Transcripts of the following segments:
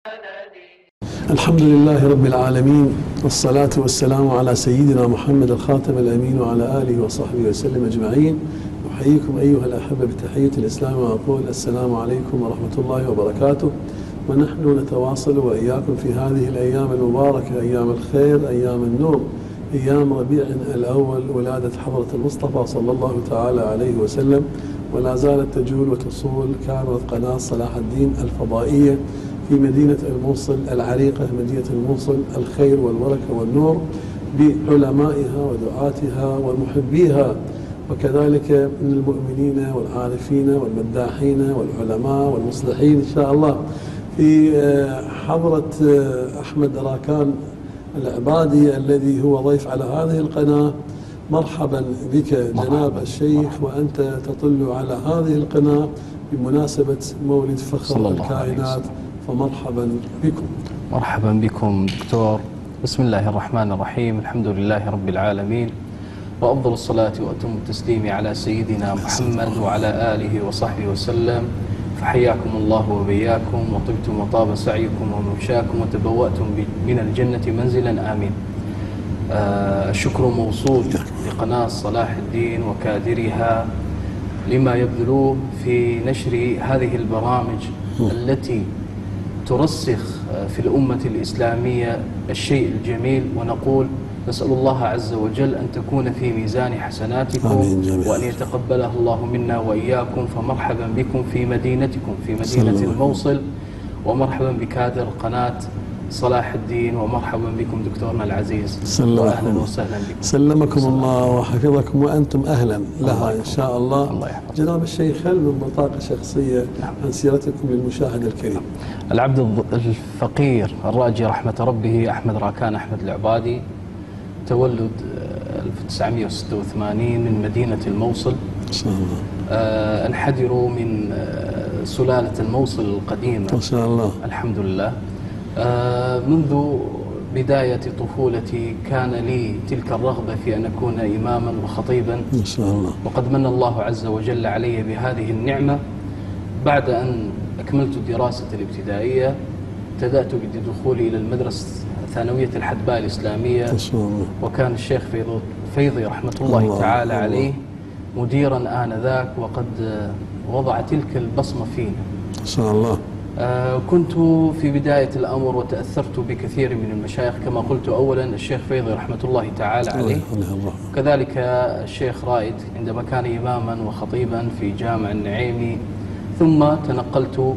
الحمد لله رب العالمين، والصلاة والسلام على سيدنا محمد الخاتم الأمين وعلى آله وصحبه وسلم أجمعين. أحييكم أيها الأحبة بتحية الإسلام وأقول السلام عليكم ورحمة الله وبركاته. ونحن نتواصل وإياكم في هذه الأيام المباركة، أيام الخير، أيام النور، أيام ربيع الأول، ولادة حضرة المصطفى صلى الله تعالى عليه وسلم. ولا زالت تجول وتصول كاميرا قناة صلاح الدين الفضائية في مدينة الموصل العريقة، مدينة الموصل الخير والبركة والنور، بعلمائها ودعاتها ومحبيها، وكذلك من المؤمنين والعارفين والمداحين والعلماء والمصلحين إن شاء الله. في حضرة أحمد راكان العبادي الذي هو ضيف على هذه القناة. مرحبا بك جناب الشيخ، وأنت تطل على هذه القناة بمناسبة مولد فخر الكائنات، فمرحبا بكم. مرحبا بكم دكتور. بسم الله الرحمن الرحيم، الحمد لله رب العالمين، وأفضل الصلاة وأتم التسليم على سيدنا محمد وعلى آله وصحبه وسلم. فحياكم الله وبياكم، وطبتم وطاب سعيكم وممشاكم، وتبوأتم من الجنة منزلا آمين. الشكر موصول لقناة صلاح الدين وكادرها لما يبذلوه في نشر هذه البرامج التي ترسخ في الأمة الإسلامية الشيء الجميل، ونقول نسأل الله عز وجل أن تكون في ميزان حسناتكم وأن يتقبلها الله منا وإياكم. فمرحبا بكم في مدينتكم، في مدينة الموصل، ومرحبا بكادر قناة صلاح الدين، ومرحبا بكم دكتورنا العزيز، وأهلا وسهلا بكم. سلمكم الله وحفظكم، وأنتم أهلا لها إن شاء الله. جناب الشيخ، هل من بطاقة شخصية عن سيرتكم للمشاهد الكريم؟ العبد الفقير الراجي رحمة ربه أحمد راكان أحمد العبادي، تولد 1986 من مدينة الموصل إن شاء الله. انحدروا من سلالة الموصل القديمة ما شاء الله، الحمد لله. منذ بداية طفولتي كان لي تلك الرغبة في أن أكون إماما وخطيبا ما شاء الله، وقد من الله عز وجل علي بهذه النعمة. بعد أن أكملت الدراسة الابتدائية ابتدأت بدخولي إلى المدرسة ثانوية الحدباء الإسلامية، ما شاء الله. وكان الشيخ فيضي رحمة الله تعالى عليه مديرا آنذاك، وقد وضع تلك البصمة فينا ما شاء الله. كنت في بداية الأمر وتأثرت بكثير من المشايخ، كما قلت أولا الشيخ فيضي رحمة الله تعالى عليه، كذلك الشيخ رائد عندما كان إماما وخطيبا في جامع النعيمي. ثم تنقلت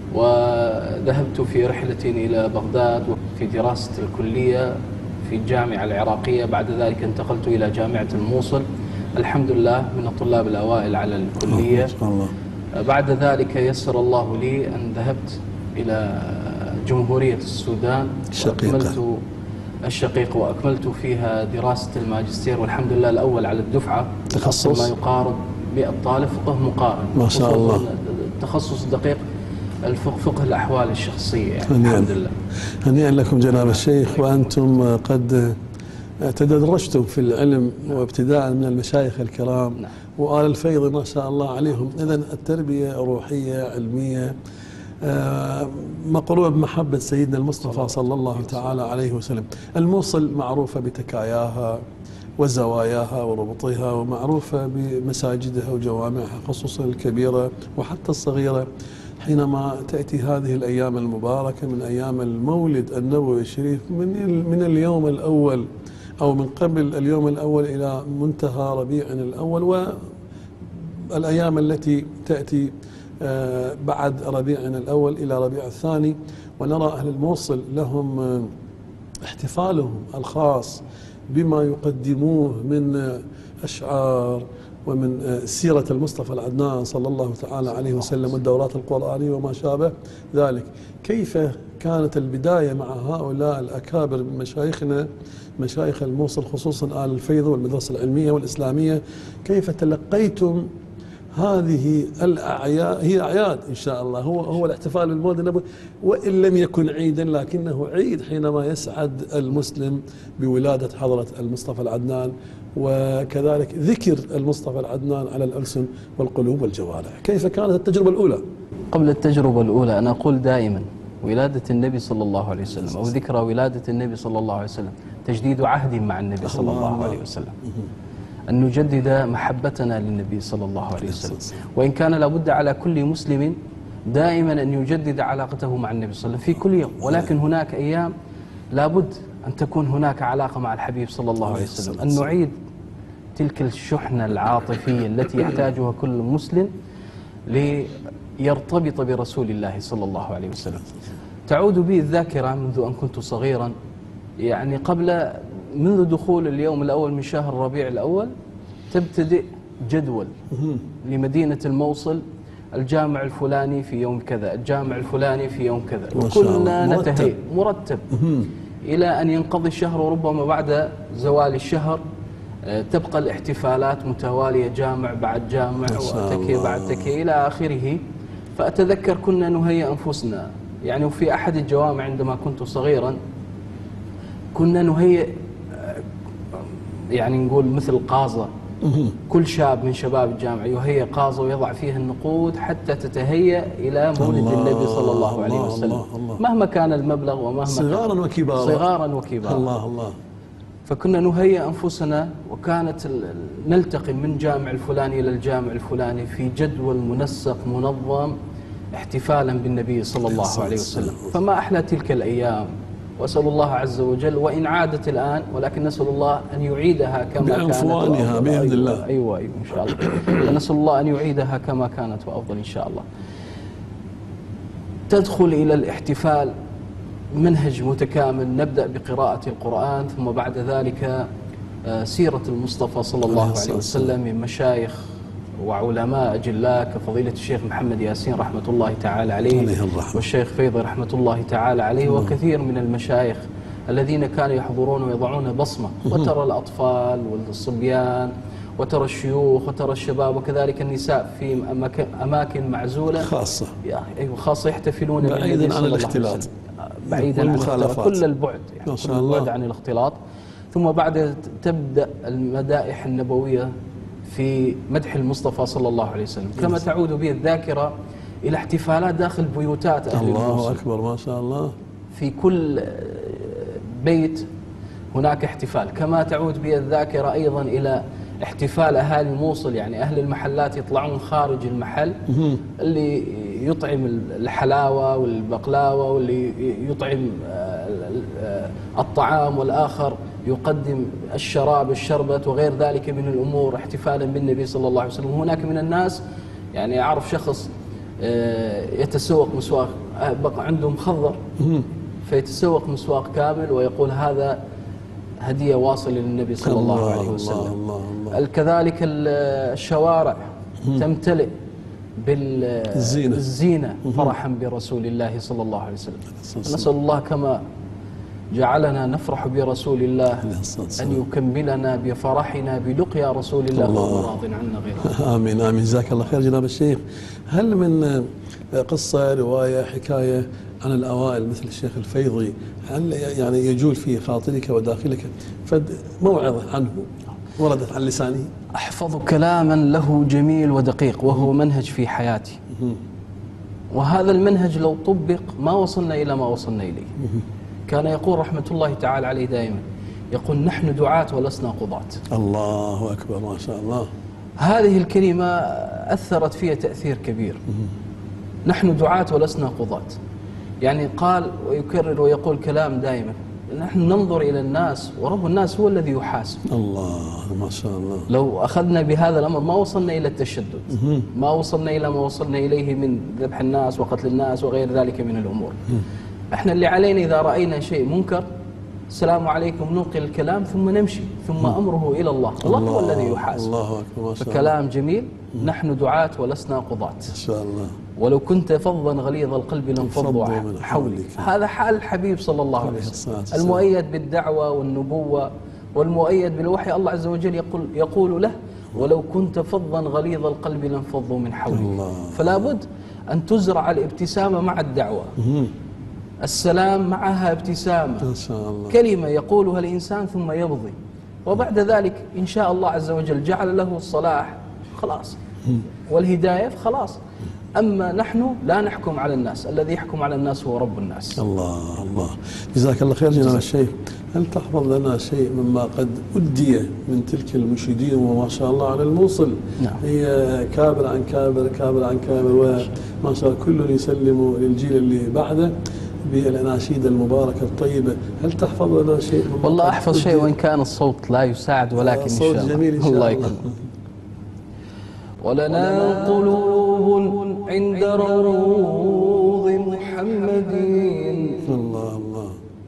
وذهبت في رحلة إلى بغداد في دراسة الكلية في الجامعة العراقية. بعد ذلك انتقلت إلى جامعة الموصل، الحمد لله من الطلاب الأوائل على الكلية. بعد ذلك يسر الله لي أن ذهبت إلى جمهورية السودان الشقيقة، وأكملت فيها دراسة الماجستير، والحمد لله الأول على الدفعة، تخصص ما يقارب 100 طالب فقه مقارن. ما شاء الله. التخصص دقيق فقه الأحوال الشخصية يعني. الحمد لله. هنيئا لكم جناب الشيخ، وأنتم قد تدرجتم في العلم وابتداء من المشايخ الكرام وآل الفيض ما شاء الله عليهم. إذن التربية روحية علمية مقرونة بمحبة سيدنا المصطفى صلى الله تعالى عليه وسلم. الموصل معروفة بتكاياها وزواياها وربطها، ومعروفة بمساجدها وجوامعها خصوصا الكبيرة وحتى الصغيرة. حينما تأتي هذه الأيام المباركة من أيام المولد النبوي الشريف، من اليوم الأول أو من قبل اليوم الأول إلى منتهى ربيع الأول، والأيام التي تأتي بعد ربيع الأول إلى ربيع الثاني، ونرى أهل الموصل لهم احتفالهم الخاص بما يقدموه من أشعار ومن سيرة المصطفى العدنان صلى الله تعالى عليه وسلم والدورات القرآنية وما شابه ذلك. كيف كانت البداية مع هؤلاء الأكابر من مشايخنا، مشايخ الموصل خصوصا آل الفيض والمدرسة العلمية والإسلامية؟ كيف تلقيتم هذه الأعياد؟ هي أعياد إن شاء الله، هو الاحتفال بالمولد النبوي، وإن لم يكن عيدا لكنه عيد حينما يسعد المسلم بولادة حضرة المصطفى العدنان، وكذلك ذكر المصطفى العدنان على الألسن والقلوب والجوارح. كيف كانت التجربة الأولى؟ قبل التجربة الأولى أنا أقول دائما ولادة النبي صلى الله عليه وسلم أو ذكرى ولادة النبي صلى الله عليه وسلم تجديد عهد مع النبي صلى الله عليه وسلم، أن نجدد محبتنا للنبي صلى الله عليه وسلم. وإن كان لابد على كل مسلم دائما أن يجدد علاقته مع النبي صلى الله عليه وسلم في كل يوم، ولكن هناك أيام لابد أن تكون هناك علاقة مع الحبيب صلى الله عليه وسلم، أن نعيد تلك الشحنة العاطفية التي يحتاجها كل مسلم ليرتبط برسول الله صلى الله عليه وسلم. تعود بي الذاكرة منذ أن كنت صغيرا، يعني منذ دخول اليوم الأول من شهر ربيع الأول تبتدئ جدول لمدينة الموصل، الجامع الفلاني في يوم كذا، الجامع الفلاني في يوم كذا، وكلنا نتهيأ مرتب إلى أن ينقضي الشهر، وربما بعد زوال الشهر تبقى الاحتفالات متوالية، جامع بعد جامع وتكية بعد تكية إلى آخره. فأتذكر كنا نهيئ أنفسنا، يعني وفي أحد الجوامع عندما كنت صغيرا كنا نهيئ، يعني نقول مثل قاظة، كل شاب من شباب الجامعة يهيئ قاظة ويضع فيها النقود حتى تتهيأ إلى مولد النبي صلى الله عليه وسلم، مهما كان المبلغ ومهما صغارا وكبارا، صغارا وكبارا. الله. فكنا نهيئ أنفسنا، وكانت نلتقي من جامع الفلاني إلى الجامع الفلاني في جدول منسق منظم احتفالا بالنبي صلى الله عليه وسلم. فما أحلى تلك الأيام، وأسأل الله عز وجل وإن عادت الآن، ولكن نسأل الله أن يعيدها كما كانت بأنفوانها بإذن الله. أيوة إن شاء الله. نسأل الله أن يعيدها كما كانت وأفضل إن شاء الله. تدخل إلى الاحتفال منهج متكامل، نبدأ بقراءة القرآن، ثم بعد ذلك سيرة المصطفى صلى الله عليه وسلم من مشايخ وعلماء أجلاء كفضيلة الشيخ محمد ياسين رحمة الله تعالى عليه، والشيخ فيضي رحمة الله تعالى عليه، وكثير من المشايخ الذين كانوا يحضرون ويضعون بصمة، وترى الأطفال والصبيان وترى الشيوخ وترى الشباب وكذلك النساء في أماكن معزولة خاصة، أيوة خاصة، يحتفلون بعيدا عن الاختلاط، بعيدا عن الاختلاط، كل البعد، يعني كل البعد عن الاختلاط. ثم بعد تبدأ المدائح النبوية في مدح المصطفى صلى الله عليه وسلم، كما تعود به الذاكرة إلى احتفالات داخل بيوتات أهل الموصل. الله أكبر ما شاء الله. في كل بيت هناك احتفال، كما تعود به الذاكرة أيضا إلى احتفال أهالي الموصل، يعني أهل المحلات يطلعون خارج المحل، اللي يطعم الحلاوة والبقلاوة، واللي يطعم الطعام، والآخر يقدم الشراب الشربت وغير ذلك من الأمور احتفالا بالنبي صلى الله عليه وسلم. هناك من الناس، يعني أعرف شخص يتسوق مسواق، بقى عنده مخضر فيتسوق مسواق كامل ويقول هذا هدية واصلة للنبي صلى الله عليه وسلم. كذلك الشوارع تمتلئ بالزينة فرحا برسول الله صلى الله عليه وسلم. نسأل الله كما جعلنا نفرح برسول الله أن يكملنا بفرحنا بلقيا رسول الله وهو راض عنا غيره. آمين آمين. جزاك الله خير جناب الشيخ. هل من قصة رواية حكاية عن الأوائل مثل الشيخ الفيضي، هل يعني يجول في خاطرك وداخلك موعظة عنه وردت عن لسانه؟ أحفظ كلاما له جميل ودقيق، وهو منهج في حياتي، وهذا المنهج لو طبق ما وصلنا إلى ما وصلنا إليه. كان يقول رحمة الله تعالى عليه دائما، يقول نحن دعاة ولسنا قضاة. الله أكبر ما شاء الله. هذه الكلمة أثرت فيها تأثير كبير. نحن دعاة ولسنا قضاة، يعني قال ويكرر ويقول كلام دائما، نحن ننظر إلى الناس ورب الناس هو الذي يحاسب. الله ما شاء الله. لو أخذنا بهذا الأمر ما وصلنا إلى التشدد، ما وصلنا إلى ما وصلنا إليه من ذبح الناس وقتل الناس وغير ذلك من الأمور. احنا اللي علينا إذا رأينا شيء منكر السلام عليكم ننقل الكلام ثم نمشي، ثم أمره إلى الله، الله هو الذي يحاسب. الله أكبر ما شاء الله. فكلام جميل. نحن دعاة ولسنا قضاة. ما شاء الله. ولو كنت فظا غليظ القلب لانفضوا من حولك. هذا حال الحبيب صلى الله عليه وسلم، المؤيد بالدعوة والنبوة والمؤيد بالوحي. الله عز وجل يقول له ولو كنت فظا غليظ القلب لانفضوا من حولك. فلا بد أن تزرع الابتسامة مع الدعوة، السلام معها ابتسامة، ما شاء الله. كلمة يقولها الإنسان ثم يمضي، وبعد ذلك إن شاء الله عز وجل جعل له الصلاح خلاص والهداية خلاص. أما نحن لا نحكم على الناس، الذي يحكم على الناس هو رب الناس. الله الله، جزاك الله خير جناب الشيخ. هل تحفظ لنا شيء مما قد أدي من تلك المنشدين وما شاء الله على الموصل؟ نعم. هي كابر عن كابر، كابر عن كابر، وما شاء الله كل يسلم للجيل اللي بعده بالأناشيد المباركة الطيبة. هل تحفظ لنا شيء؟ والله أحفظ شيء وإن كان الصوت لا يساعد، ولكن إن شاء الله. صوت جميل إن شاء الله. يكرمك. ولنا قلوب عند روض محمد، الله الله،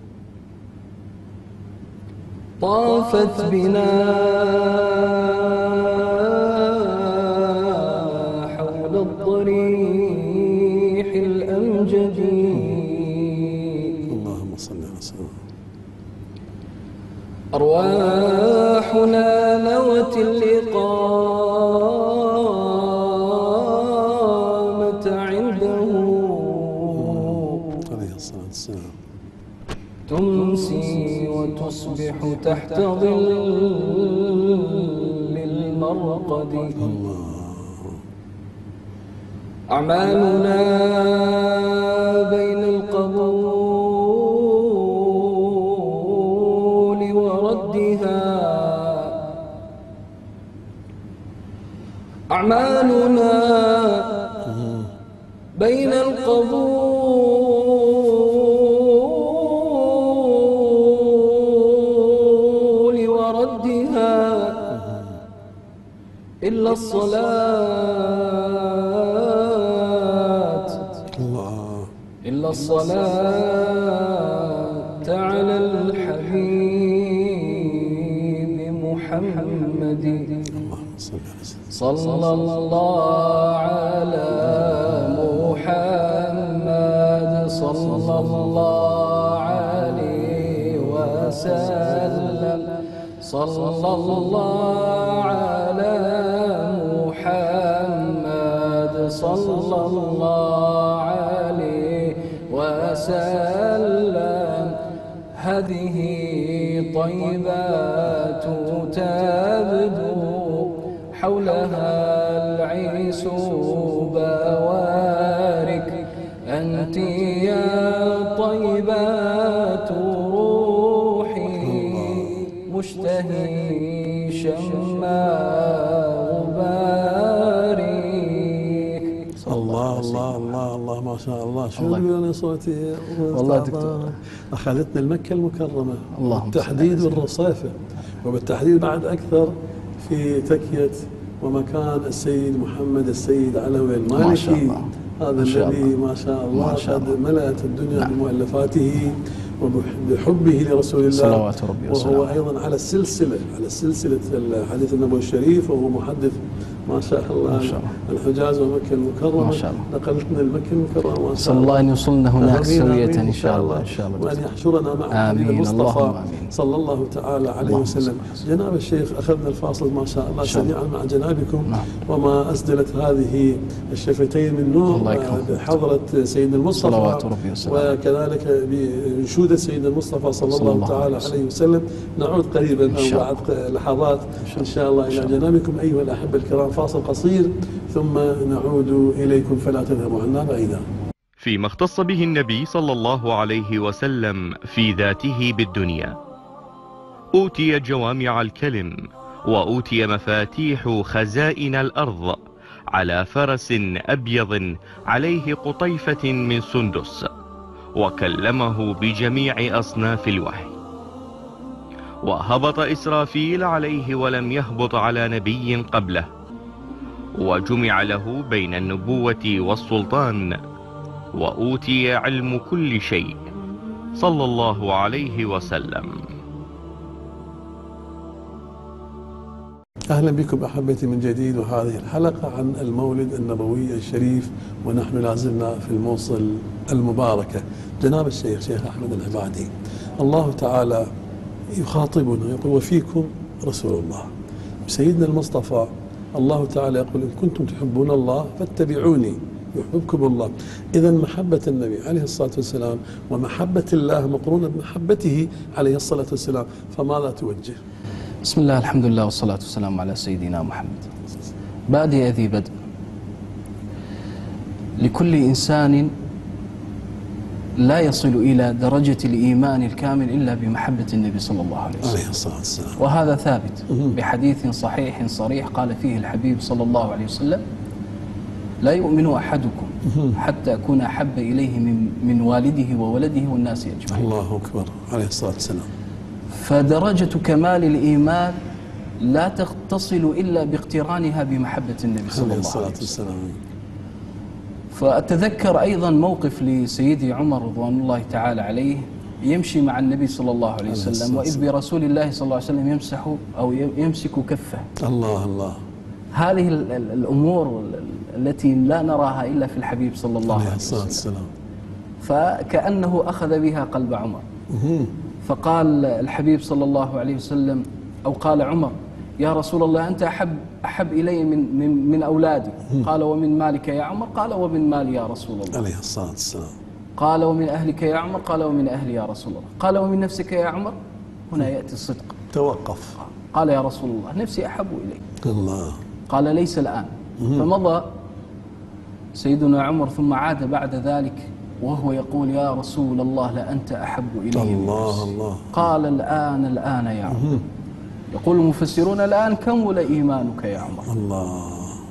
طافت بنا حول الضريح الأمجد. اللهم صل على سيدنا. أرواحنا نوت الإقامة عنده، عليه الصلاة والسلام. تمسي وتصبح تحت ظل المرقد. أعمالنا بين القبول وردها، أعمالنا بين القبول وردها، إلا الصلاة، إلا الصلاة على الحبيب محمد. صلى الله على محمد، صلى الله عليه وسلم، صلى الله على محمد، صلى الله عليه وسلم. هذه طيبات تبدو حولها العيس بوارك، أنت يا طيبات روحي مشتهي شما غبارك. الله الله الله الله، ما شاء الله. شو يقولون صوتي والله دكتور، أخذتنا المكة المكرمة بالتحديد والرصيفة، وبالتحديد بعد أكثر في تكية ومكان السيد محمد السيد علوي المالكي، هذا الذي ما شاء الله قد ملأت الدنيا بمؤلفاته وبحبه لرسول الله صلوات ربي وسلامه، وهو أيضا على السلسلة الحديث النبوي الشريف، وهو محدث ما شاء الله الحجاز ومكة المكرمة. نقلتنا المكة المكرمة ما شاء الله. الله أن يوصلنا هناك سوية إن شاء الله، إن شاء الله، وأن يحشرنا مع الحبيب المصطفى صلى الله تعالى عليه وسلم. جناب الشيخ، أخذنا الفاصل ما شاء الله سريعا مع جنابكم، وما أسدلت هذه الشفتين من نور بحضرة سيدنا المصطفى صلوات ربي وسلامه، وكذلك بانشودة سيدنا المصطفى صلى الله تعالى عليه وسلم. نعود قريبا أو بعد لحظات إن شاء الله إلى جنابكم أيها الأحبة الكرام. فاصل قصير ثم نعود إليكم، فلا تذهبوا عنا بعيدا. فيما اختص به النبي صلى الله عليه وسلم في ذاته بالدنيا، أوتي جوامع الكلم، وأوتي مفاتيح خزائن الأرض، على فرس أبيض عليه قطيفة من سندس، وكلمه بجميع أصناف الوحي. وهبط إسرافيل عليه ولم يهبط على نبي قبله، وجمع له بين النبوة والسلطان، وأوتي علم كل شيء صلى الله عليه وسلم. أهلا بكم أحبتي من جديد، وهذه الحلقة عن المولد النبوي الشريف، ونحن لازلنا في الموصل المباركة. جناب الشيخ شيخ أحمد العبادي، الله تعالى يخاطبنا يقول: وفيكم رسول الله. سيدنا المصطفى الله تعالى يقول: إن كنتم تحبون الله فاتبعوني يحببكم الله. إذا محبة النبي عليه الصلاة والسلام ومحبة الله مقرونة بمحبته عليه الصلاة والسلام، فماذا توجه؟ بسم الله، الحمد لله، والصلاة والسلام على سيدنا محمد. بادئ ذي بدء، لكل إنسان لا يصل إلى درجة الإيمان الكامل إلا بمحبة النبي صلى الله عليه وسلم عليه الصلاة والسلام. وهذا ثابت بحديث صحيح صريح قال فيه الحبيب صلى الله عليه وسلم: لا يؤمن أحدكم حتى أكون أحب إليه من والده وولده والناس أجمعين. الله أكبر. عليه الصلاة والسلام. فدرجة كمال الإيمان لا تصل إلا باقترانها بمحبة النبي صلى الله عليه وسلم. فأتذكر أيضا موقف لسيدي عمر رضوان الله تعالى عليه يمشي مع النبي صلى الله عليه وسلم، وإذ برسول الله صلى الله عليه وسلم يمسح أو يمسك كفه. الله الله. هذه الأمور التي لا نراها إلا في الحبيب صلى الله عليه وسلم. فكأنه أخذ بها قلب عمر. فقال الحبيب صلى الله عليه وسلم، أو قال عمر: يا رسول الله أنت أحب إلي من أولادي. قال: ومن مالك يا عمر؟ قال: ومن مالي يا رسول الله. عليه الصلاة والسلام. قال: ومن أهلك يا عمر؟ قال: ومن أهلي يا رسول الله. قال: ومن نفسك يا عمر؟ هنا يأتي الصدق. توقف. قال: يا رسول الله نفسي أحب إليك. الله. قال: ليس الآن. فمضى سيدنا عمر ثم عاد بعد ذلك وهو يقول: يا رسول الله لأنت أحب إلي. الله الله. قال: الآن يا عمر. يقول المفسرون: الآن كمل إيمانك يا عمر. الله.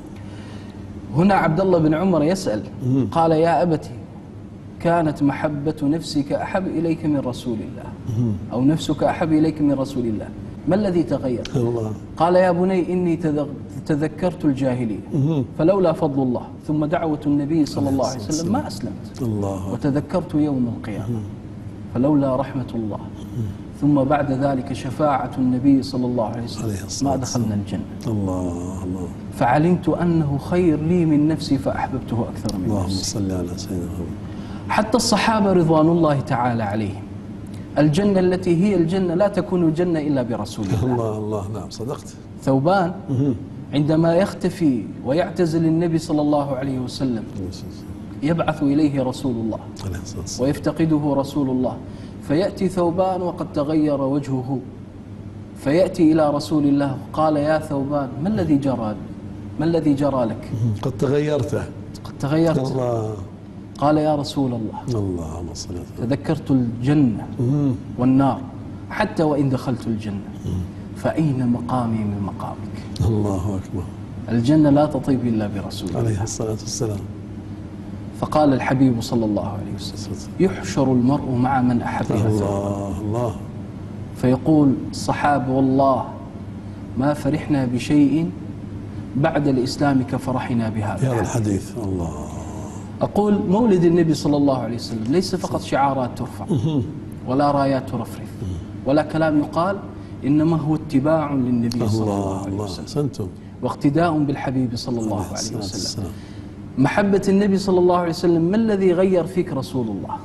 هنا عبد الله بن عمر يسأل قال: يا أبتي كانت محبة نفسك أحب إليك من رسول الله، أو نفسك أحب إليك من رسول الله، ما الذي تغير؟ الله. قال: يا بني إني تذكرت الجاهلية فلولا فضل الله ثم دعوة النبي صلى الله عليه وسلم ما أسلمت. الله. وتذكرت يوم القيامة فلولا رحمة الله ثم بعد ذلك شفاعة النبي صلى الله عليه وسلم ما دخلنا الجنة. الله الله. فعلمت أنه خير لي من نفسي فأحببته أكثر من اللهم نفسي. صل على سيدنا محمد. حتى الصحابة رضوان الله تعالى عليهم الجنة التي هي الجنة لا تكون الجنة إلا برسول الله. الله الله. نعم صدقت. ثوبان عندما يختفي ويعتزل النبي صلى الله عليه وسلم يبعث إليه رسول الله ويفتقده رسول الله، فيأتي ثوبان وقد تغير وجهه، فيأتي إلى رسول الله قال: يا ثوبان ما الذي جرى لك؟ قد تغيرت. الله. قال: يا رسول الله اللهم صل على سيدنا. تذكرت الجنة والنار حتى وإن دخلت الجنة فأين مقامي من مقامك؟ الله أكبر. الجنة لا تطيب إلا برسول الله عليه الصلاة والسلام. فقال الحبيب صلى الله عليه وسلم: يحشر المرء مع من أحب. الله الله. فيقول الصحابة: والله ما فرحنا بشيء بعد الإسلام كفرحنا بهذا الحديث. الله. أقول مولد النبي صلى الله عليه وسلم ليس فقط شعارات ترفع ولا رايات ترفرف ولا كلام يقال، إنما هو اتباع للنبي صلى الله عليه وسلم واقتداء بالحبيب صلى الله عليه وسلم. محبة النبي صلى الله عليه وسلم ما الذي غير فيك رسول الله؟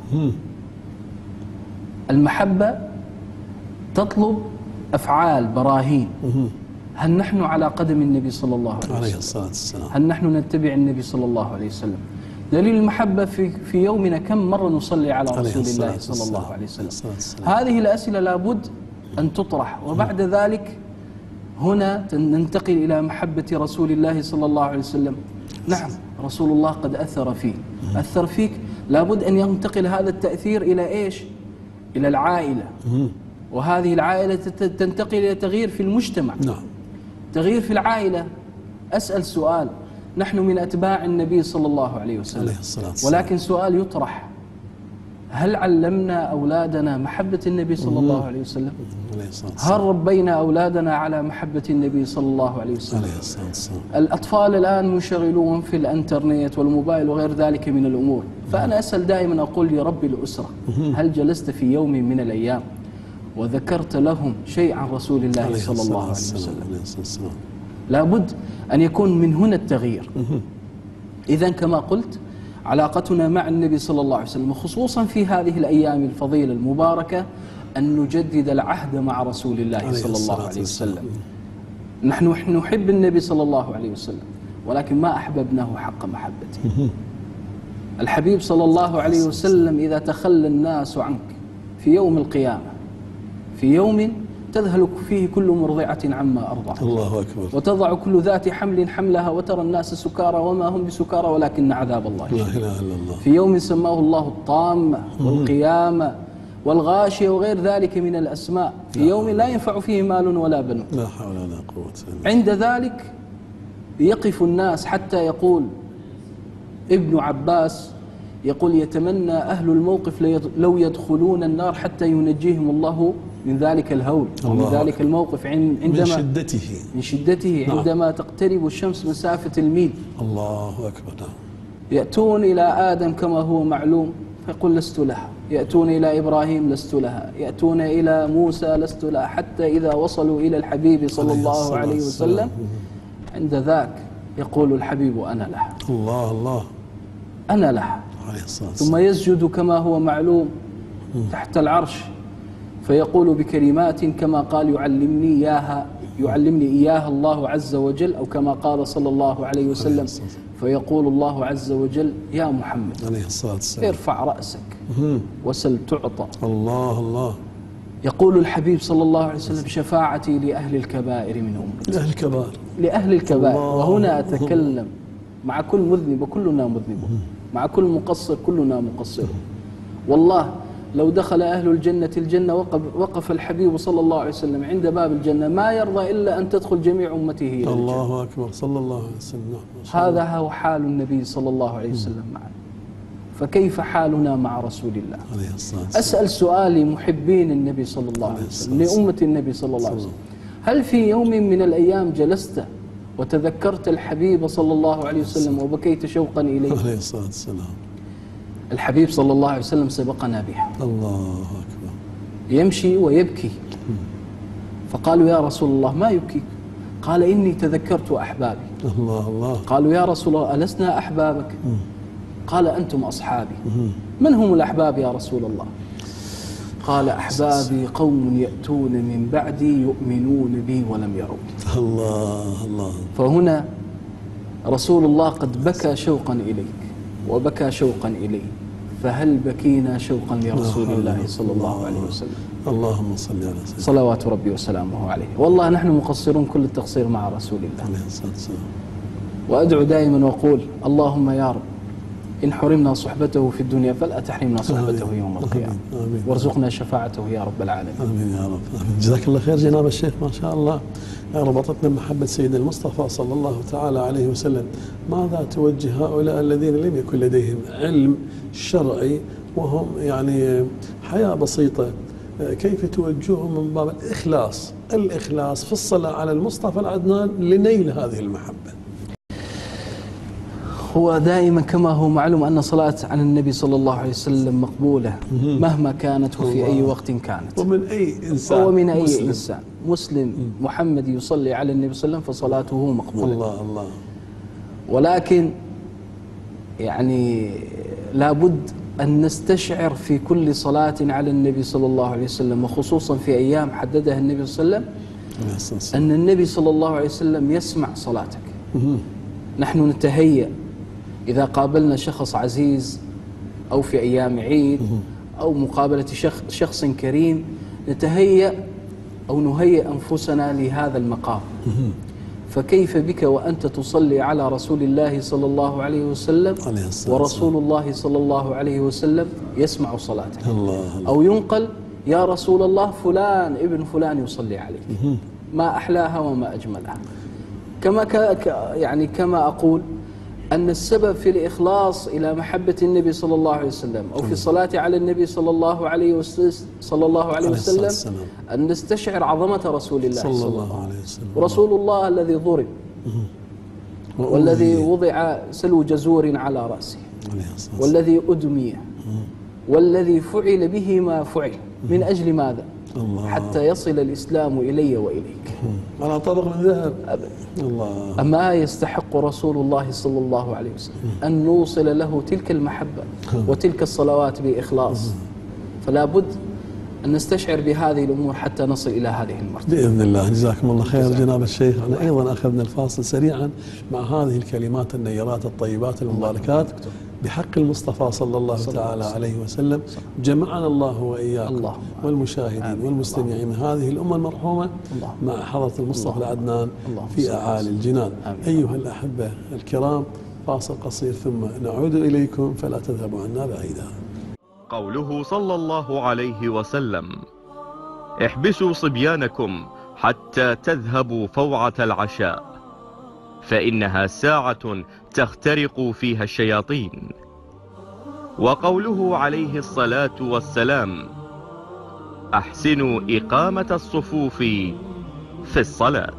المحبة تطلب أفعال براهين. هل نحن على قدم النبي صلى الله عليه وسلم؟ هل نحن نتبع النبي صلى الله عليه وسلم؟ دليل المحبة في يومنا كم مرة نصلي على رسول الله صلى الله عليه وسلم؟ هذه الأسئلة لابد أن تطرح، وبعد ذلك هنا ننتقل إلى محبة رسول الله صلى الله عليه وسلم. نعم رسول الله قد أثر فيك، لابد أن ينتقل هذا التأثير إلى إيش؟ إلى العائلة، وهذه العائلة تنتقل إلى تغيير في المجتمع. تغيير في العائلة. أسأل سؤال: نحن من أتباع النبي صلى الله عليه وسلم، ولكن سؤال يطرح: هل علمنا أولادنا محبة النبي صلى الله عليه وسلم؟ هل ربينا أولادنا على محبة النبي صلى الله عليه وسلم؟ الأطفال الآن منشغلون في الانترنت والموبايل وغير ذلك من الأمور. فأنا أسأل دائما أقول لرب الأسرة: هل جلست في يوم من الأيام وذكرت لهم شيء عن رسول الله صلى الله عليه وسلم؟ لابد أن يكون من هنا التغيير. إذن كما قلت علاقتنا مع النبي صلى الله عليه وسلم، وخصوصا في هذه الأيام الفضيلة المباركة، أن نجدد العهد مع رسول الله صلى الله عليه وسلم. نحن نحب النبي صلى الله عليه وسلم، ولكن ما أحببناه حق محبته. الحبيب صلى الله عليه وسلم إذا تخلى الناس عنك في يوم القيامة، في يوم تذهل فيه كل مرضعة عما أرضعت. الله أكبر. وتضع كل ذات حمل حملها وترى الناس سكارى وما هم بسكارى ولكن عذاب الله لا إله إلا الله. في يوم سماه الله الطامة والقيامة والغاشية وغير ذلك من الأسماء، في يوم لا ينفع فيه مال ولا بنون. لا حول ولا قوة إلا بالله. عند ذلك يقف الناس حتى يقول ابن عباس يقول يتمنى أهل الموقف لو يدخلون النار حتى ينجيهم الله من ذلك الهول ومن ذلك الموقف عندما من شدته عندما تقترب الشمس مسافة الميل. الله أكبر. نعم. يأتون إلى آدم كما هو معلوم فيقول لست لها، يأتون إلى إبراهيم لست لها، يأتون إلى موسى لست لها، حتى إذا وصلوا إلى الحبيب صلى الله عليه وسلم عند ذاك يقول الحبيب أنا لها. الله الله. أنا لها. ثم يسجد كما هو معلوم تحت العرش فيقول بكلمات كما قال يعلمني إياها الله عز وجل، أو كما قال صلى الله عليه وسلم فيقول الله عز وجل يا محمد عليه الصلاة والسلام ارفع رأسك وسل تعطى. الله الله. يقول الحبيب صلى الله عليه وسلم شفاعتي لأهل الكبائر من أمتي. لأهل الكبائر. لأهل الكبائر. وهنا أتكلم مع كل مذنب وكلنا مذنب، مع كل مقصر كلنا مقصر. والله لو دخل أهل الجنة الجنة وقف الحبيب صلى الله عليه وسلم عند باب الجنة ما يرضى إلا أن تدخل جميع أمته إلى الجنة. الله أكبر. صلى الله عليه وسلم. هذا هو حال النبي صلى الله عليه وسلم معنا، فكيف حالنا مع رسول الله عليه الصلاة والسلام؟ أسأل سؤالي محبين النبي صلى الله عليه وسلم لأمة النبي صلى الله عليه وسلم، هل في يوم من الأيام جلست وتذكرت الحبيب صلى الله عليه وسلم وبكيت شوقا إليه؟ عليه الصلاة والسلام. الحبيب صلى الله عليه وسلم سبقنا بها. الله أكبر. يمشي ويبكي فقالوا يا رسول الله ما يبكيك؟ قال إني تذكرت أحبابي. الله الله. قالوا يا رسول الله ألسنا أحبابك؟ قال أنتم أصحابي. من هم الأحباب يا رسول الله؟ قال أحبابي قوم يأتون من بعدي يؤمنون بي ولم يروني. الله الله. فهنا رسول الله قد بكى شوقا إليك وبكى شوقا إليه، فهل بكينا شوقا لرسول الله صلى الله عليه وسلم؟ اللهم صل على سيدنا صلوات ربي وسلامه عليه. والله نحن مقصرون كل التقصير مع رسول الله عليه الصلاة والسلام. وأدعو دائما وأقول اللهم يا رب إن حرمنا صحبته في الدنيا فلا تحرمنا صحبته يوم القيامة، وارزقنا شفاعته يا رب العالمين. آمين يا رب. جزاك الله خير جناب الشيخ، ما شاء الله ربطتنا بمحبة سيدنا المصطفى صلى الله تعالى عليه وسلم. ماذا توجه هؤلاء الذين لم يكن لديهم علم شرعي وهم يعني حياة بسيطة، كيف توجههم من باب الإخلاص في الصلاة على المصطفى العدنان لنيل هذه المحبة؟ هو دائما كما هو معلوم أن صلاة على النبي صلى الله عليه وسلم مقبولة مهما كانت وفي أي وقت كانت، ومن أي إنسان، ومن أي إنسان مسلم محمد يصلي على النبي صلى الله عليه وسلم فصلاته مقبولة. الله الله. ولكن يعني لابد أن نستشعر في كل صلاة على النبي صلى الله عليه وسلم، وخصوصا في أيام حددها النبي صلى الله عليه وسلم، أن النبي صلى الله عليه وسلم يسمع صلاتك. نحن نتهيأ إذا قابلنا شخص عزيز أو في أيام عيد أو مقابلة شخص كريم نتهيأ أو نهيئ أنفسنا لهذا المقام، فكيف بك وأنت تصلي على رسول الله صلى الله عليه وسلم ورسول الله صلى الله عليه وسلم يسمع صلاتك؟ أو ينقل يا رسول الله فلان ابن فلان يصلي عليك. ما أحلاها وما أجملها. كما أقول أن السبب في الإخلاص إلى محبة النبي صلى الله عليه وسلم أو في الصلاة على النبي صلى الله عليه وسلم أن نستشعر عظمة رسول الله صلى الله عليه وسلم. رسول الله الذي ضرب والذي وضع سلو جزور على رأسه والذي أدمي والذي فعل به ما فعل من أجل ماذا؟ حتى يصل الإسلام إلي وإليك. على طبق من ذهب أبدا. الله. أما يستحق رسول الله صلى الله عليه وسلم أن نوصل له تلك المحبة وتلك الصلوات بإخلاص، فلا بد أن نستشعر بهذه الأمور حتى نصل إلى هذه المرتبة بإذن الله. جزاكم الله خير جناب الشيخ. أنا أيضا أخذنا الفاصل سريعا مع هذه الكلمات النيرات الطيبات المباركات بحق المصطفى صلى الله تعالى عليه وسلم جمعنا الله وإياكم والمشاهدين والمستمعين هذه الأمة المرحومة مع حضرة المصطفى العدنان في أعالي الجنان. أيها الأحبة الكرام، فاصل قصير ثم نعود إليكم فلا تذهبوا عنا بعيدا. قوله صلى الله عليه وسلم: احبسوا صبيانكم حتى تذهبوا فوعة العشاء، فإنها ساعة تخترق فيها الشياطين. وقوله عليه الصلاة والسلام: أحسنوا إقامة الصفوف في الصلاة.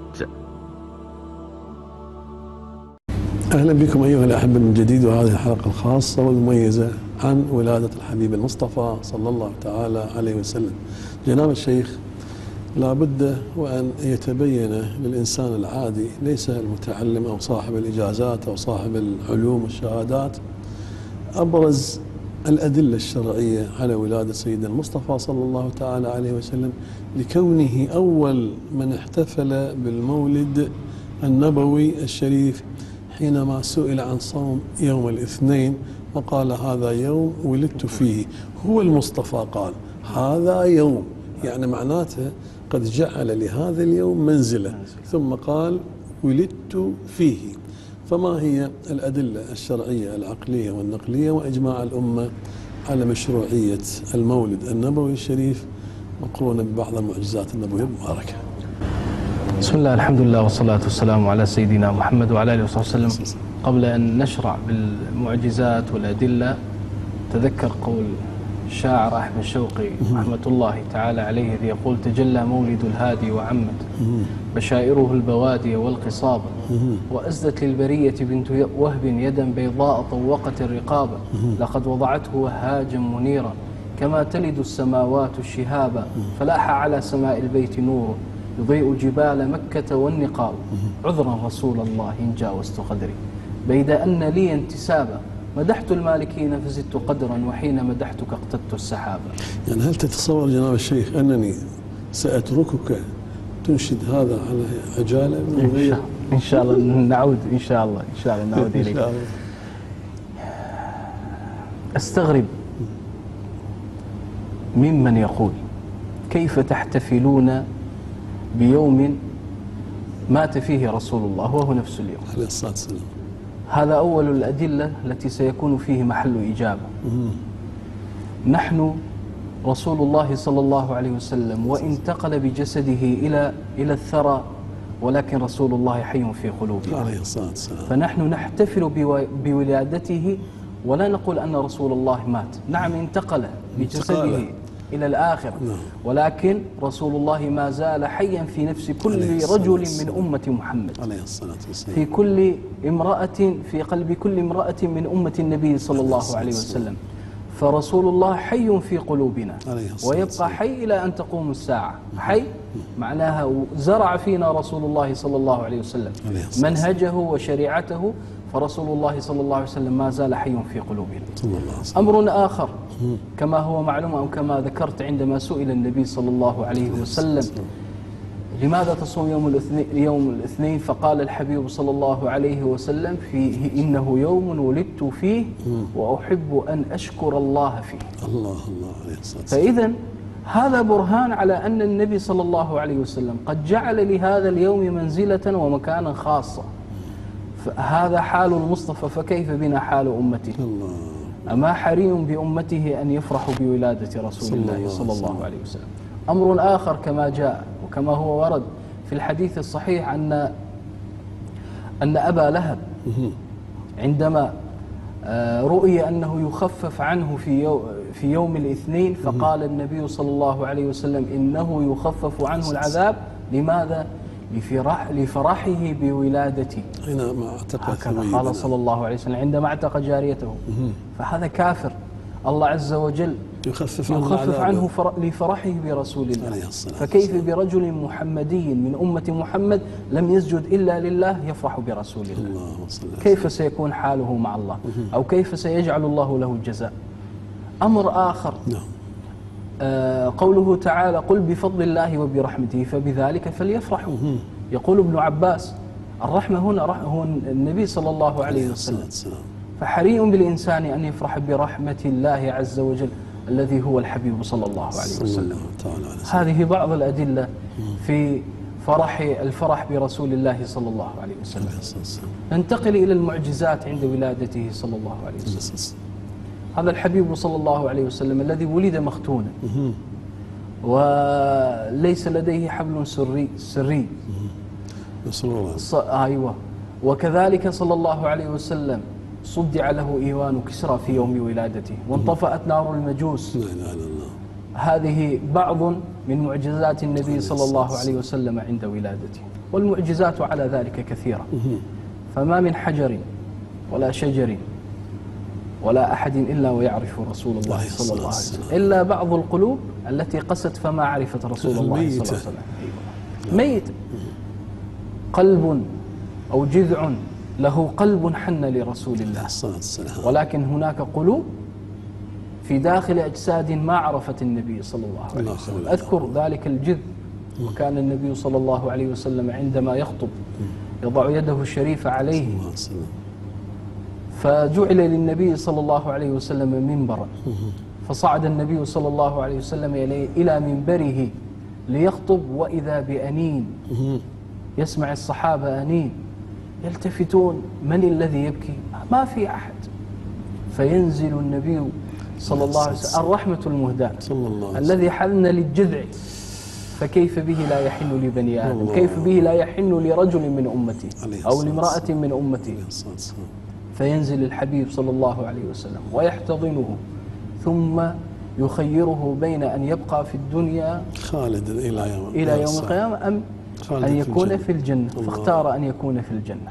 أهلا بكم أيها الأحبة من جديد، وهذه الحلقة الخاصة والمميزة عن ولادة الحبيب المصطفى صلى الله تعالى عليه وسلم. جناب الشيخ، لا بد وأن يتبين للإنسان العادي ليس المتعلم أو صاحب الإجازات أو صاحب العلوم والشهادات أبرز الأدلة الشرعية على ولادة سيدنا المصطفى صلى الله تعالى عليه وسلم، لكونه أول من احتفل بالمولد النبوي الشريف حينما سئل عن صوم يوم الاثنين وقال: هذا يوم ولدت فيه. هو المصطفى قال هذا يوم، يعني معناته قد جعل لهذا اليوم منزلة، ثم قال ولدت فيه. فما هي الأدلة الشرعية العقلية والنقلية وإجماع الأمة على مشروعية المولد النبوي الشريف مقرونة ببعض المعجزات النبوية المباركة؟ بسم الله، الحمد لله والصلاة والسلام على سيدنا محمد وعلى آله وصحبه وسلم. قبل أن نشرع بالمعجزات والأدلة، تذكر قول الشاعر أحمد شوقي رحمة الله تعالى عليه الذي يقول: تجلى مولد الهادي وعمت بشائره البوادي والقصاب، وأزدت للبرية بنت وهب يدا بيضاء طوقت الرقاب، لقد وضعته وهاجا منيرا كما تلد السماوات الشهابا، فلاح على سماء البيت نور يضيء جبال مكة والنقاب، عذرا رسول الله إن جاوزت قدري بيد أن لي انتسابا، مدحت المالكين فزدت قدرا وحين مدحتك اقتدت السحابة. يعني هل تتصور جناب الشيخ أنني سأتركك تنشد هذا على عجالة من غير؟ إن شاء الله نعود، إن شاء الله نعود إليك. أستغرب ممن يقول: كيف تحتفلون بيوم مات فيه رسول الله وهو نفس اليوم؟ عليه الصلاة والسلام. هذا أول الأدلة التي سيكون فيه محل إجابة. نحن رسول الله صلى الله عليه وسلم وإن انتقل بجسده إلى الثرى، ولكن رسول الله حي في قلوبنا عليه الصلاة والسلام. فنحن نحتفل بولادته ولا نقول أن رسول الله مات. نعم، انتقل بجسده إلى الآخرة، ولكن رسول الله ما زال حيا في نفس كل رجل من أمة محمد عليه الصلاة والسلام، في كل امرأة، في قلب كل امرأة من أمة النبي صلى الله عليه وسلم. فرسول الله حي في قلوبنا ويبقى حي إلى أن تقوم الساعة. حي معناها زرع فينا رسول الله صلى الله عليه وسلم منهجه وشريعته، فرسول الله صلى الله عليه وسلم ما زال حي في قلوبنا. أمر آخر كما هو معلوم أو كما ذكرت، عندما سئل النبي صلى الله عليه وسلم: لماذا تصوم يوم الاثنين؟ فقال الحبيب صلى الله عليه وسلم فيه: إنه يوم ولدت فيه وأحب أن أشكر الله فيه. الله عليه الصلاة والسلام. فإذا هذا برهان على أن النبي صلى الله عليه وسلم قد جعل لهذا اليوم منزلة ومكانا خاصة. فهذا حال المصطفى، فكيف بنا حال أمته؟ أما حري بأمته أن يفرحوا بولادة رسول الله صلى الله عليه وسلم. أمر آخر كما جاء وكما هو ورد في الحديث الصحيح أن أبا لهب عندما رؤي أنه يخفف عنه في يوم الاثنين، فقال النبي صلى الله عليه وسلم: إنه يخفف عنه العذاب. لماذا؟ لفرحه بولادتي. حينما اعتق، هكذا قال صلى الله عليه وسلم عندما اعتق جاريته. فهذا كافر، الله عز وجل يخفف عنه لفرحه برسول الله. فكيف برجل محمدي من أمة محمد لم يسجد إلا لله يفرح برسول الله؟ كيف سيكون حاله مع الله؟ أو كيف سيجعل الله له الجزاء؟ أمر آخر قوله تعالى: قل بفضل الله وبرحمته فبذلك فليفرحوا. يقول ابن عباس: الرحمة هنا هو النبي صلى الله عليه وسلم. فحري بالإنسان أن يفرح برحمة الله عز وجل الذي هو الحبيب صلى الله عليه وسلم. هذه بعض الأدلة في الفرح برسول الله صلى الله عليه وسلم. ننتقل إلى المعجزات عند ولادته صلى الله عليه وسلم. هذا الحبيب صلى الله عليه وسلم الذي ولد مختونا وليس لديه حبل سري. أيوة. وكذلك صلى الله عليه وسلم صدع له إيوان كسرى في يوم ولادته وانطفأت نار المجوس. لا إله إلا الله. هذه بعض من معجزات النبي صلى الله عليه وسلم عند ولادته، والمعجزات على ذلك كثيرة. فما من حجر ولا شجر ولا أحد إلا ويعرف رسول الله صلى الله عليه وسلم، إلا بعض القلوب التي قست فما عرفت رسول الله صلى الله عليه وسلم. ميت قلب أو جذع له قلب حن لرسول الله، ولكن هناك قلوب في داخل أجساد ما عرفت النبي صلى الله عليه وسلم. أذكر ذلك الجذع، وكان النبي صلى الله عليه وسلم عندما يخطب يضع يده الشريفة عليه، فجعل للنبي صلى الله عليه وسلم منبرا، فصعد النبي صلى الله عليه وسلم إلى منبره ليخطب، وإذا بأنين يسمع الصحابة أنين يلتفتون، من الذي يبكي؟ ما في أحد. فينزل النبي صلى الله عليه وسلم الرحمة المهداة الذي حن للجذع، فكيف به لا يحن لبني آدم؟ كيف به لا يحن لرجل من أمتي أو لامرأة من أمتي؟ فينزل الحبيب صلى الله عليه وسلم ويحتضنه، ثم يخيره بين أن يبقى في الدنيا خالدا إلى يوم القيامة أم أن يكون في الجنة، فاختار أن يكون في الجنة.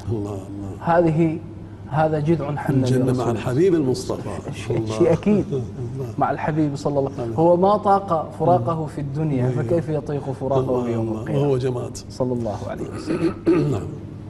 هذا جذع حن الجنة مع الحبيب المصطفى، شيء أكيد مع الحبيب صلى الله عليه وسلم. هو ما طاق فراقه في الدنيا، فكيف يطيق فراقه في يوم القيامة؟ وهو جماد صلى الله عليه وسلم.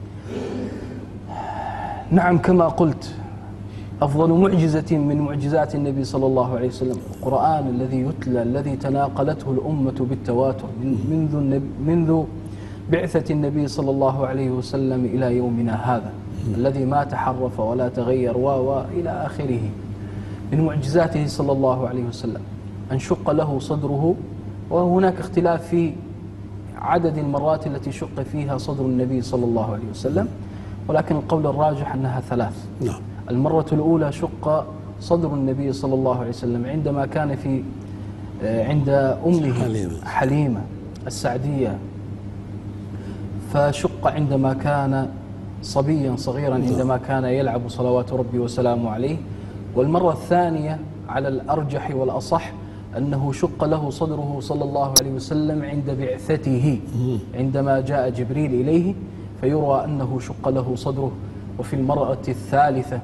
نعم، كما قلت أفضل معجزة من معجزات النبي صلى الله عليه وسلم القرآن الذي يتلى، الذي تناقلته الأمة بالتواتر منذ بعثة النبي صلى الله عليه وسلم إلى يومنا هذا، الذي ما تحرف ولا تغير وإلى آخره. من معجزاته صلى الله عليه وسلم أن شق له صدره، وهناك اختلاف في عدد المرات التي شق فيها صدر النبي صلى الله عليه وسلم، ولكن القول الراجح أنها 3. المرة الأولى شق صدر النبي صلى الله عليه وسلم عندما كان عند أمه حليمة السعدية، فشق عندما كان صبيا صغيرا، عندما كان يلعب صلوات ربي وسلامه عليه. والمرة الثانية على الأرجح والأصح أنه شق له صدره صلى الله عليه وسلم عند بعثته، عندما جاء جبريل إليه فيروى أنه شق له صدره. وفي المرة الثالثة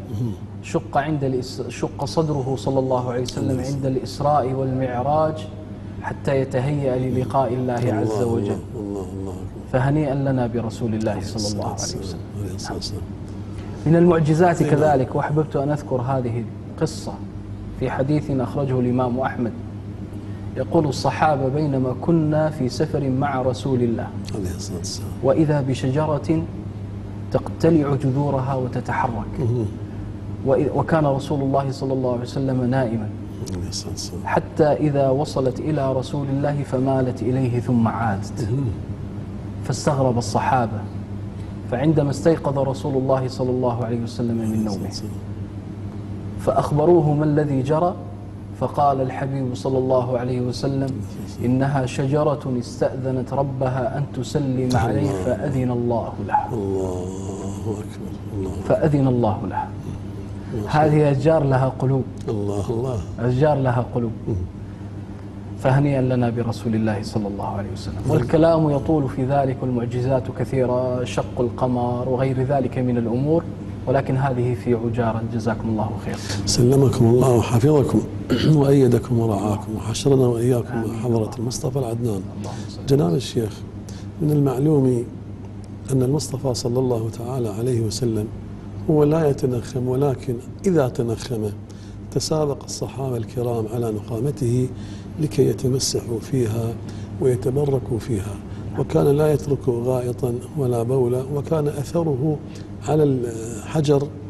شق صدره صلى الله عليه وسلم عند الإسراء والمعراج حتى يتهيأ للقاء الله عز وجل. فهنيئا لنا برسول الله صلى الله عليه وسلم. من المعجزات كذلك، وأحببت أن أذكر هذه القصة في حديث أخرجه الإمام أحمد، يقول الصحابة: بينما كنا في سفر مع رسول الله وإذا بشجرة تقتلع جذورها وتتحرك، وكان رسول الله صلى الله عليه وسلم نائما، حتى إذا وصلت إلى رسول الله فمالت إليه ثم عادت، فاستغرب الصحابة. فعندما استيقظ رسول الله صلى الله عليه وسلم من نومه فأخبروه ما الذي جرى، فقال الحبيب صلى الله عليه وسلم: إنها شجرة استأذنت ربها أن تسلم عليه فأذن الله لها. الله أكبر. فأذن الله لها. هذه أشجار لها قلوب. الله أشجار لها قلوب. فهنيئا لنا برسول الله صلى الله عليه وسلم. والكلام يطول في ذلك، والمعجزات كثيرة، شق القمر وغير ذلك من الأمور، ولكن هذه في عجالة. جزاكم الله خير. سلمكم الله وحفظكم وأيدكم ورعاكم وحشرنا وإياكم مع حضرة المصطفى العدنان. جناب الشيخ، من المعلوم أن المصطفى صلى الله تعالى عليه وسلم هو لا يتنخم، ولكن إذا تنخم تسابق الصحابة الكرام على نخامته لكي يتمسحوا فيها ويتبركوا فيها، وكان لا يترك غائطا ولا بولا، وكان أثره على الحجر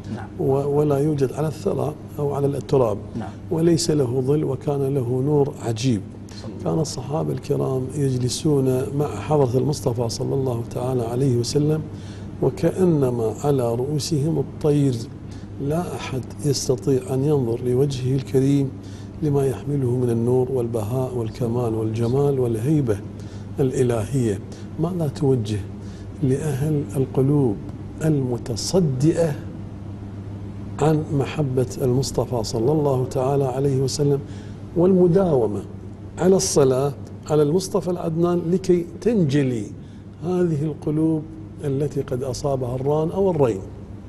ولا يوجد على الثرى أو على التراب، وليس له ظل وكان له نور عجيب. كان الصحابة الكرام يجلسون مع حضرة المصطفى صلى الله تعالى عليه وسلم وكأنما على رؤوسهم الطير، لا أحد يستطيع أن ينظر لوجهه الكريم لما يحمله من النور والبهاء والكمال والجمال والهيبة الإلهية. ماذا توجه لأهل القلوب المتصدئة عن محبة المصطفى صلى الله تعالى عليه وسلم والمداومة على الصلاة على المصطفى العدنان لكي تنجلي هذه القلوب التي قد أصابها الران أو الرين؟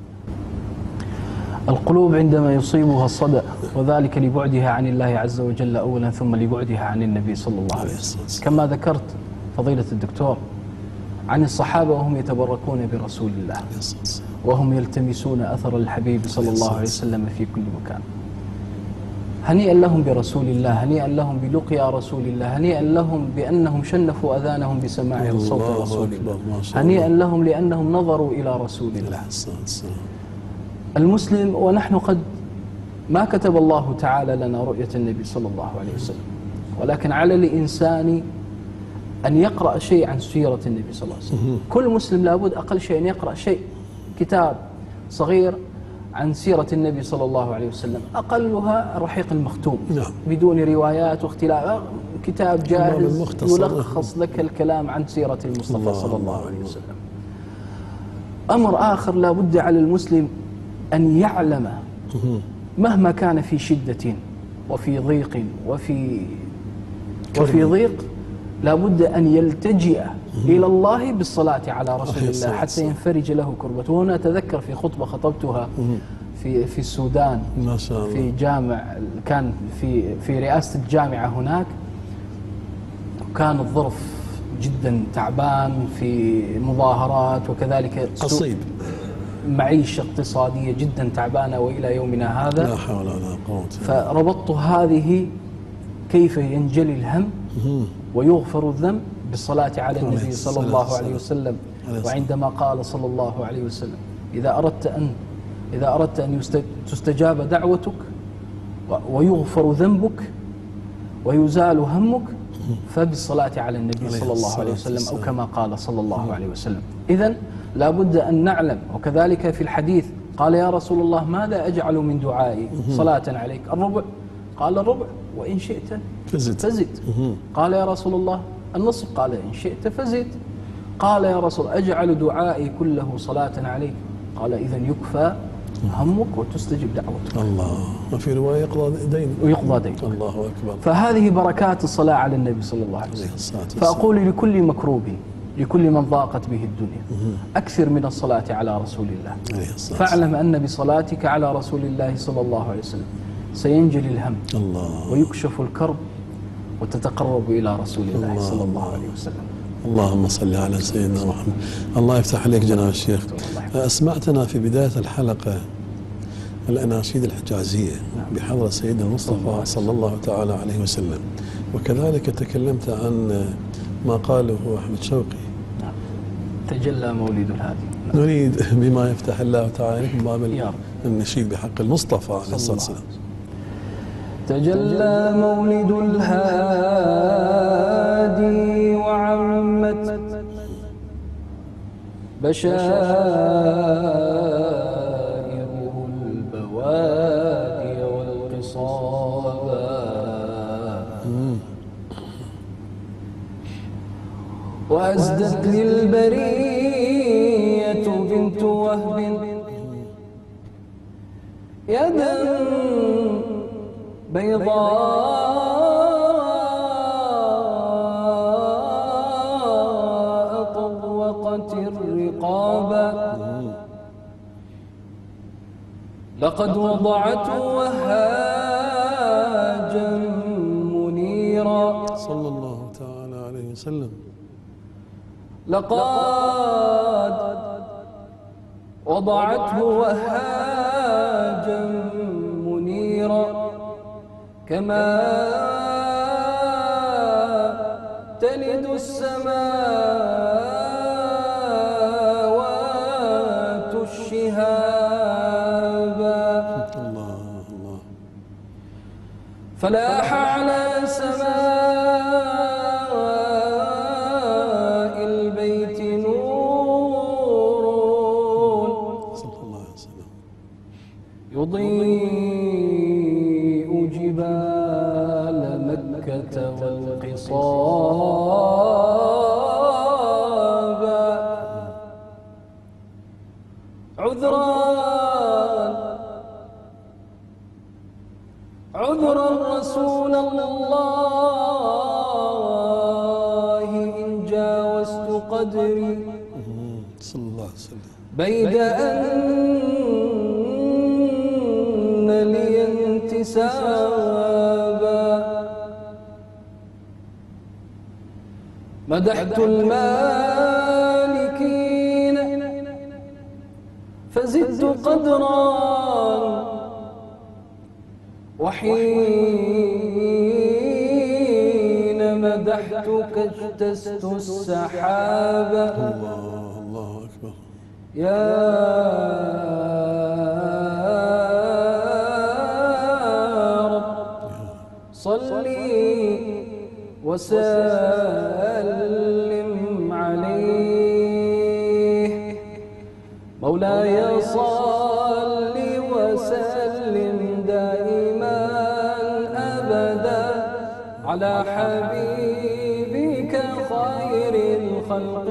القلوب عندما يصيبها الصدأ، وذلك لبعدها عن الله عز وجل أولا، ثم لبعدها عن النبي صلى الله عليه وسلم، كما ذكرت فضيلة الدكتور عن الصحابة وهم يتبركون برسول الله وهم يلتمسون أثر الحبيب صلى الله عليه وسلم في كل مكان. هنيئا لهم برسول الله، هنيئا لهم بلقيا رسول الله، هنيئا لهم بأنهم شنفوا أذانهم بسماع صوت رسول الله، هنيئا لهم لأنهم نظروا إلى رسول الله. المسلم ونحن قد ما كتب الله تعالى لنا رؤية النبي صلى الله عليه وسلم، ولكن على الإنسان أن يقرأ شيء عن سيرة النبي صلى الله عليه وسلم. كل مسلم لابد أقل شيء أن يقرأ شيء، كتاب صغير عن سيرة النبي صلى الله عليه وسلم، أقلها الرحيق المختوم بدون روايات واختلاف، كتاب جاهز يلخص لك الكلام عن سيرة المصطفى صلى الله عليه وسلم. أمر آخر لا بد على المسلم أن يعلم مهما كان في شدة وفي ضيق وفي ضيق لا بد أن يلتجئ إلى الله بالصلاة على رسول الله حتى ينفرج له كربته. وهنا أتذكر في خطبة خطبتها في السودان ما شاء الله، في جامع كان في رئاسة الجامعة هناك، وكان الظرف جدا تعبان في مظاهرات وكذلك قصيب معيشة اقتصادية جدا تعبانة وإلى يومنا هذا. لا حول ولا قوة. فربطت هذه كيف ينجلي الهم ويغفر الذنب بالصلاة على النبي صلى الله عليه وسلم. وعندما قال صلى الله عليه وسلم إذا أردت أن تستجاب دعوتك ويغفر ذنبك ويزال همك فبالصلاة على النبي صلى الله عليه وسلم، أو كما قال صلى الله عليه وسلم. إذن لا بد أن نعلم. وكذلك في الحديث قال يا رسول الله ماذا أجعل من دعائي صلاة عليك؟ الربع؟ قال الربع، وإن شئت فزد. قال يا رسول الله النصف؟ قال إن شئت فزد. قال يا رسول أجعل دعائي كله صلاة عليك؟ قال إذن يكفى همك وتستجب دعوتك. الله. وفي رواية يقضى دين. ويقضى دين. الله أكبر. فهذه بركات الصلاة على النبي صلى الله عليه وسلم. فأقول لكل مكروب، لكل من ضاقت به الدنيا، أكثر من الصلاة على رسول الله. فاعلم أن بصلاتك على رسول الله صلى الله عليه وسلم سينجلي الهم ويكشف الكرب وتتقرب إلى رسول الله صلى الله عليه وسلم. اللهم صل على سيدنا محمد. الله يفتح عليك جناب الشيخ. أسمعتنا في بداية الحلقة الأناشيد الحجازية بحضرة سيدنا المصطفى صلى الله تعالى عليه وسلم، وكذلك تكلمت عن ما قاله أحمد شوقي تجلى مولد الهادي. نريد بما يفتح الله تعالى من باب النشيد بحق المصطفى عليه الصلاة والسلام. تجلى مولد الهادي وعمت بشائره البوادي والقصابا، وأزدت للبرية بنت وهب يدا بيضاء طوقت الرقابا، لقد وضعته وهاجا منيرا صلى الله تعالى عليه وسلم. لقد وضعته وهاجا منيرا، كما تلد السماوات الشهاب. فلاح على سماء البيت نور صلى الله عليه وسلم يضيء جبال مكة والقصاب عذرا رسول الله إن جاوزت قدري صلى الله عليه وسلم بيد أن لي انتسابا مدحت المالكين فزدت قدرا وحين مدحتك اجتزت السحابة الله أكبر يا رب صلي وسلم عليه مولاي صل وسلم دائما أبدا على حبيبك خير الخلق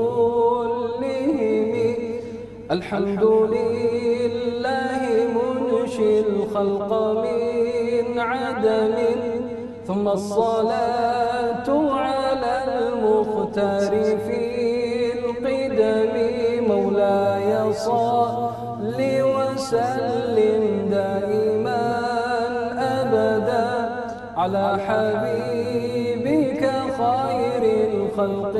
كلهم الحمد لله منشي الخلق من عدم ثم الصلاة على المختار في القدم مولاي صل وسلم دائما أبدا على حبيبك خير الخلق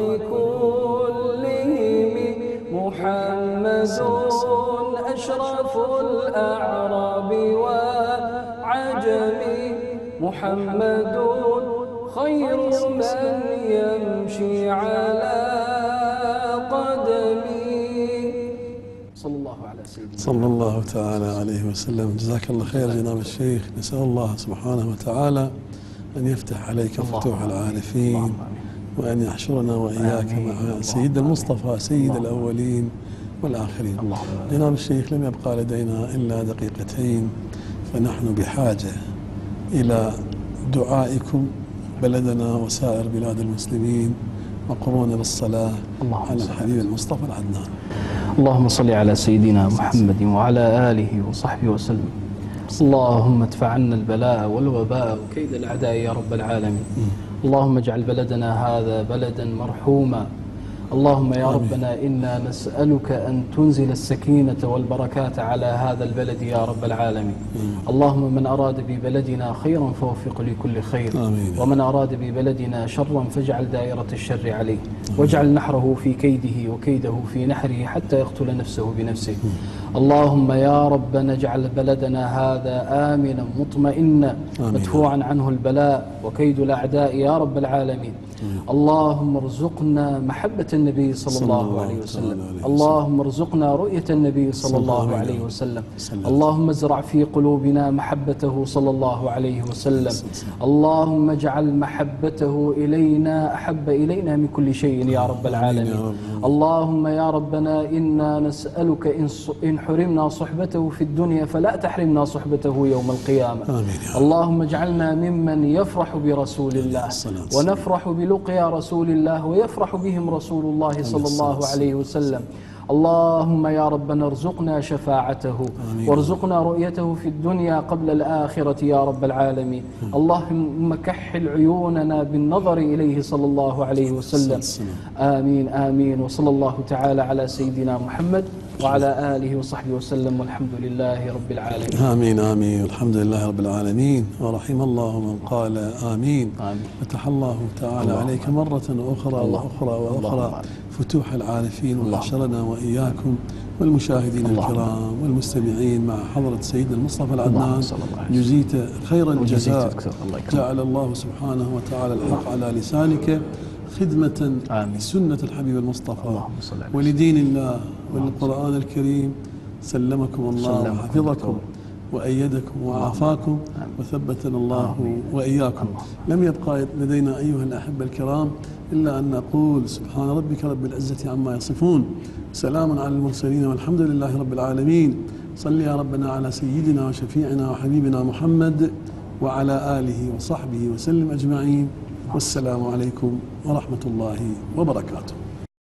كلهم محمد أشرف الأعراب وعجم محمد خير من يمشي على قدمي صلى الله على سيدنا صلى الله تعالى عليه وسلم. جزاك الله خير جناب الشيخ. نسأل الله سبحانه وتعالى أن يفتح عليك فتوح العارفين وأن يحشرنا وإياك مع سيد المصطفى سيد الأولين والآخرين. جناب الشيخ لم يبقى لدينا إلا دقيقتين، فنحن بحاجة إلى دعائكم بلدنا وسائر بلاد المسلمين مقرونة بالصلاة على الحبيب المصطفى العدنان. اللهم صل على سيدنا محمد وعلى آله وصحبه وسلم. اللهم ادفع عنا البلاء والوباء وكيد الأعداء يا رب العالمين. اللهم اجعل بلدنا هذا بلدا مرحوما. اللهم يا ربنا إنا نسألك أن تنزل السكينة والبركات على هذا البلد يا رب العالمين. اللهم من أراد ببلدنا خيرا فوفق لكل خير، ومن أراد ببلدنا شرا فاجعل دائرة الشر عليه، واجعل نحره في كيده وكيده في نحره حتى يقتل نفسه بنفسه. اللهم يا ربنا اجعل بلدنا هذا آمنا مطمئنا مدفوعا عنه البلاء وكيد الأعداء يا رب العالمين. اللهم ارزقنا محبة النبي صلى الله عليه وسلم. اللهم ارزقنا رؤية النبي صلى الله عليه وسلم. اللهم ازرع في قلوبنا محبته صلى الله عليه وسلم. اللهم اجعل محبته إلينا أحب إلينا من كل شيء يا رب العالمين. اللهم يا ربنا إنا نسألك إن حرمنا صحبته في الدنيا فلا تحرمنا صحبته يوم القيامة. اللهم اجعلنا ممن يفرح برسول الله ونفرح بلقيا رسول الله ويفرح بهم رسول الله صلى الله عليه وسلم. اللهم يا ربنا ارزقنا شفاعته وارزقنا رؤيته في الدنيا قبل الآخرة يا رب العالمين. اللهم كحل عيوننا بالنظر إليه صلى الله عليه وسلم. آمين آمين. وصلى الله تعالى على سيدنا محمد وعلى آله وصحبه وسلم والحمد لله رب العالمين. آمين آمين. الحمد لله رب العالمين. ورحم الله من قال آمين. فتح الله تعالى عليك مرة أخرى وأخرى وأخرى فتوح العارفين وحشرنا وإياكم والمشاهدين الكرام والمستمعين مع حضرة سيدنا المصطفى العدنان. جزيت خير الجزاء. جعل الله سبحانه وتعالى الحق على لسانك خدمة سنة الحبيب المصطفى ولدين الله وللقرآن الكريم. سلمكم الله وحفظكم وأيدكم وعافاكم وثبتنا الله وإياكم. لم يبقى لدينا أيها الأحبة الكرام إلا أن نقول سبحان ربك رب العزة عما يصفون، سلام على المرسلين والحمد لله رب العالمين. صل يا ربنا على سيدنا وشفيعنا وحبيبنا محمد وعلى آله وصحبه وسلم أجمعين، والسلام عليكم ورحمة الله وبركاته.